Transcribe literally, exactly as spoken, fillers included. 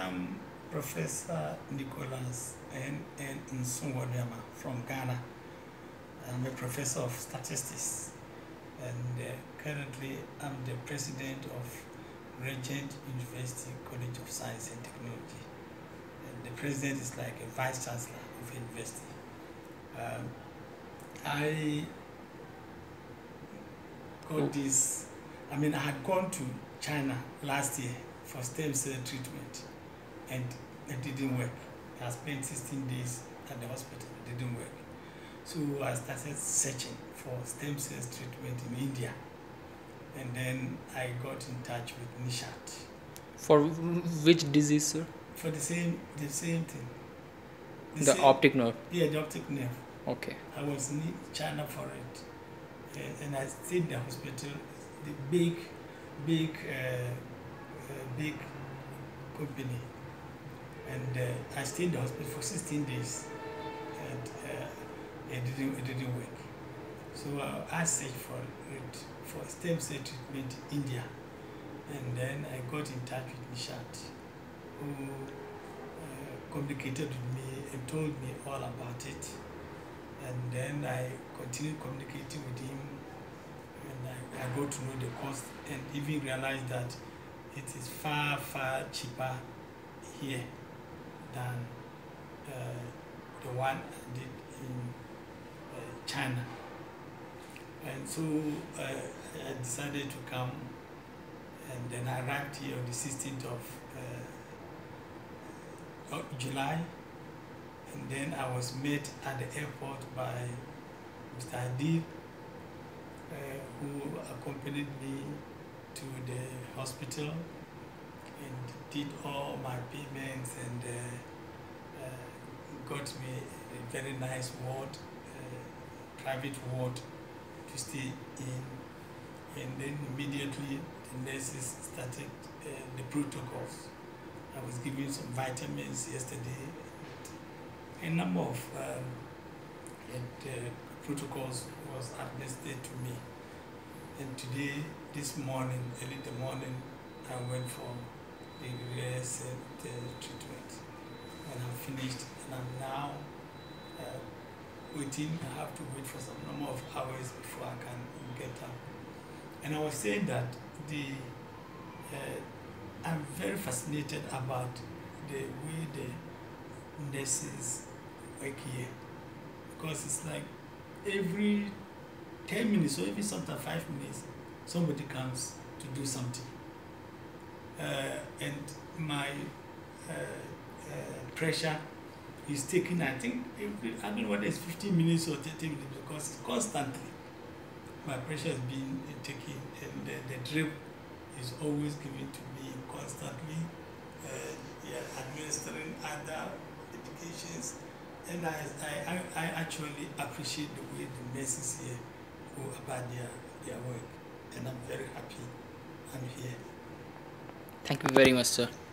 am Professor Nicholas N. N. Nsungwadema from Ghana. I'm a professor of statistics, and uh, currently I'm the president of Regent University College of Science and Technology. And the president is like a vice chancellor of the university. Um, I got this, I mean, I had gone to China last year for stem cell treatment, and it didn't work. I spent sixteen days at the hospital, it didn't work. So I started searching for stem cell treatment in India, and then I got in touch with Nishat. For which disease, sir? For the same, the same thing. The, the same, optic nerve? Yeah, the optic nerve. Okay. I was in China for it, and, and I stayed in the hospital, the big, big, uh, uh, big company, and uh, I stayed in the hospital for sixteen days, and uh, it didn't, it didn't work. So uh, I searched for it for stem cell treatment in India, and then I got in touch with Nishat, who uh, communicated with me and told me all about it. And then I continued communicating with him, and I, I got to know the cost and even realized that it is far, far cheaper here than uh, the one I did in uh, China. And so uh, I decided to come, and then I arrived here on the sixteenth of uh, of July. And then I was met at the airport by Mister Adib, uh, who accompanied me to the hospital and did all my payments, and uh, uh, got me a very nice ward, uh, private ward to stay in. And then immediately the nurses started uh, the protocols. I was given some vitamins yesterday. A number of um, and, uh, protocols was administered to me. And today, this morning, early in the morning, I went for the rest uh, treatment. And I'm finished, and I'm now uh, waiting. I have to wait for some number of hours before I can get up. And I was saying that the uh, I'm very fascinated about the way the nurses work here, because it's like every ten minutes or even sometimes five minutes somebody comes to do something, uh, and my uh, uh, pressure is taken, I think every, I don't know whether it's fifteen minutes or thirty minutes, because constantly my pressure is being taken, and the, the drip is always given to me constantly, uh, yeah, administering other medications. And I, I, I actually appreciate the way the nurses here go about their, their work. And I'm very happy I'm here. Thank you very much, sir.